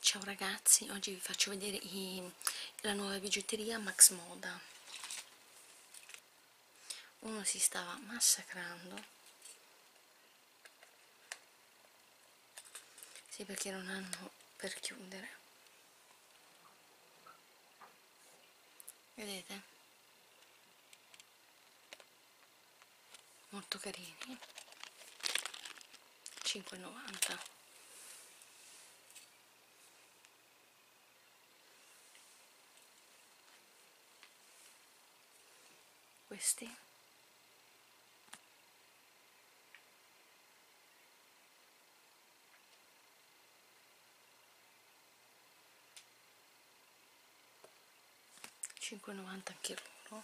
Ciao ragazzi, oggi vi faccio vedere la nuova bigiotteria Max Moda. Uno si stava massacrando, sì, perché non hanno per chiudere, vedete? Molto carini, 5,90. Questi €5,90 anche loro.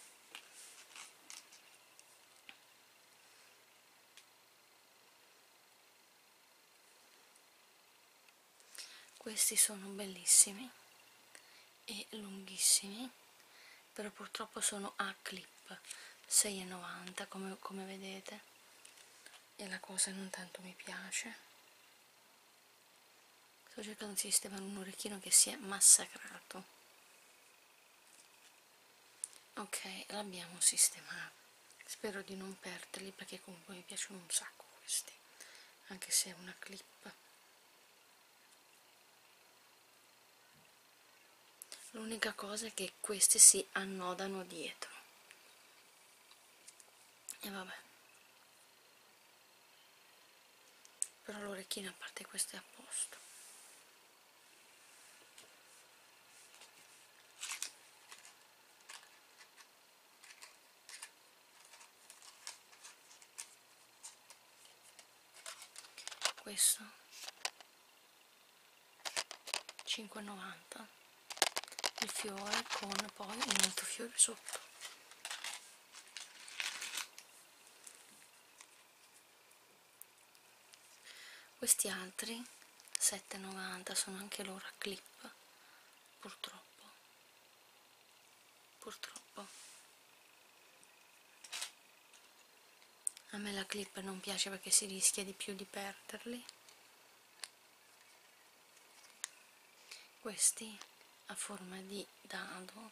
Questi sono bellissimi e lunghissimi, però purtroppo sono a clip, 6,90 come vedete, e la cosa non tanto mi piace. Sto cercando di sistemare un orecchino che si è massacrato. Ok, l'abbiamo sistemato. Spero di non perderli perché comunque mi piacciono un sacco questi, anche se è una clip. L'unica cosa è che questi si annodano dietro. E vabbè. Però l'orecchino, a parte questo, è a posto. Questo 5,90, il fiore con poi un altro fiore sotto. Questi altri 7,90 sono anche loro a clip, purtroppo. A me la clip non piace perché si rischia di più di perderli. Questi a forma di dado,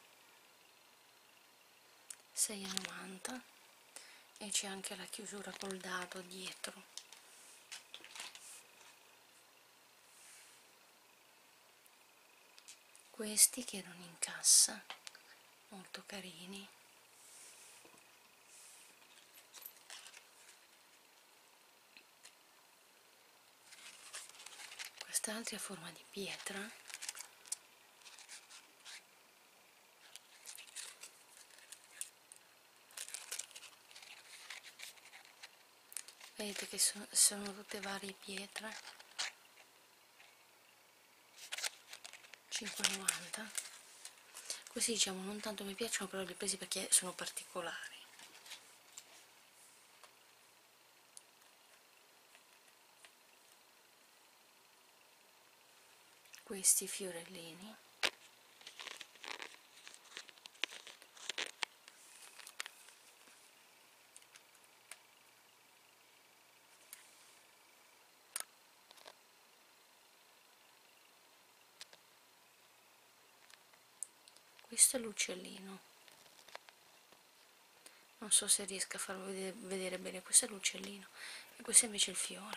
6,90, e c'è anche la chiusura col dado dietro. Questi che erano in cassa, molto carini. Quest'altri a forma di pietra, vedete che sono tutte varie pietre, 5,90. Questi diciamo non tanto mi piacciono, però li ho presi perché sono particolari. Questi fiorellini, questo è l'uccellino, non so se riesco a farvi vedere bene, questo è l'uccellino e questo invece è il fiore.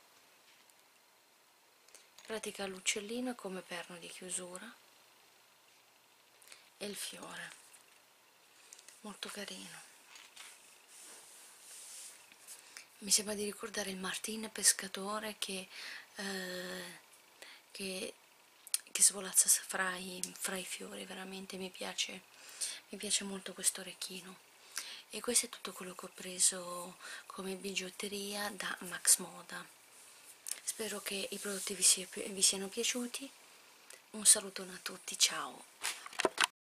In pratica l'uccellino è come perno di chiusura e il fiore, molto carino. Mi sembra di ricordare il Martin pescatore che svolazza fra i fiori, veramente mi piace molto questo orecchino. E questo è tutto quello che ho preso come bigiotteria da Max Moda. Spero che i prodotti vi siano piaciuti. Un salutone a tutti, ciao!